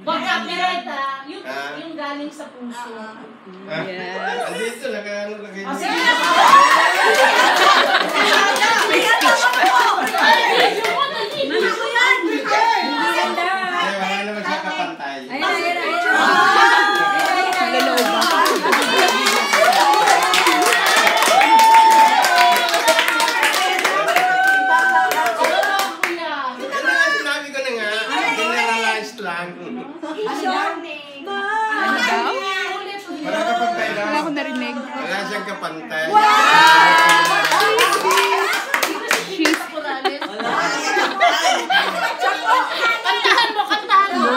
Wag copyright ha. Yung galing sa puso. Yes. Andito, nag-ano lagay niyo. Sige. May speech pa. Wala naman siya kapantay. Malalaw ba? Sinabi ko na nga, generalized lang. Ano daw? Wala kapantay lang. Wala akong narinig. Wala siyang kapantay. She's... Kantahan mo, kantahan mo.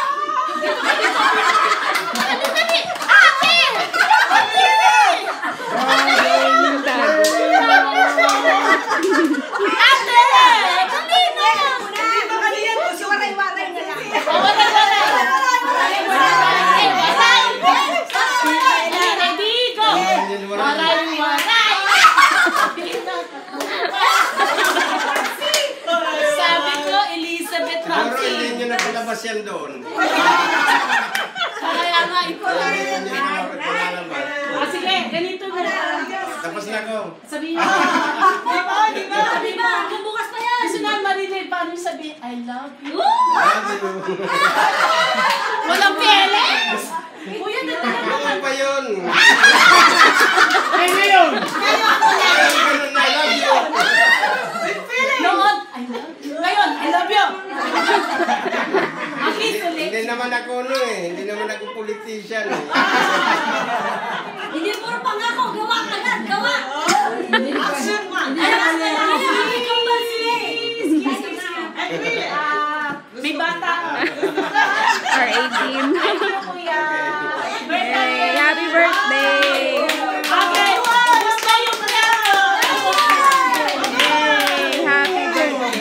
Siguro hindi nyo na palabas yan doon. Kaya nga ito. Sige, ganito na. Tapos na ko. Sabihin mo. Sabihin mo. Hanggang bukas pa yan. Gusto na marinig. Paano sabihin? I love you. Walang feelings. Kuya, natagal mo. Ano pa yun? Ay, ngayon! I love you. Noon, I love you. Ngayon, I love you. Hindi naman ako hindi naman ako politician Hindi puro pangako, gawa agad, gawa. Action man. May bata. R18. Kuya. Hey, happy birthday! Okay, gusto yung plano. Hey, happy birthday!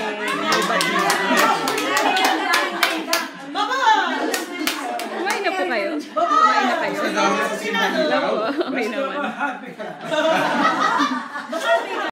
Kumain na po kayo? Kumain na kayo? Opo, okay naman.